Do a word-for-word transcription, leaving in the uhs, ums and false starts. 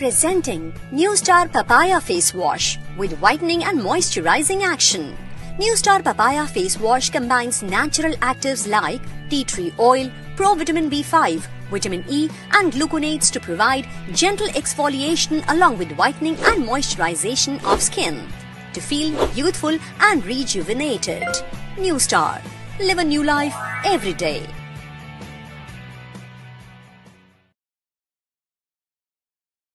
Presenting NUESTAR Papaya Face Wash with whitening and moisturizing action. NUESTAR Papaya Face Wash combines natural actives like tea tree oil, provitamin B five, vitamin E and gluconates to provide gentle exfoliation along with whitening and moisturization of skin to feel youthful and rejuvenated. NUESTAR. Live a new life every day.